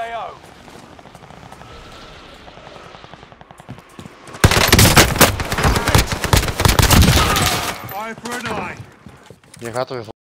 AO. Eye for an eye. Je gaat er weer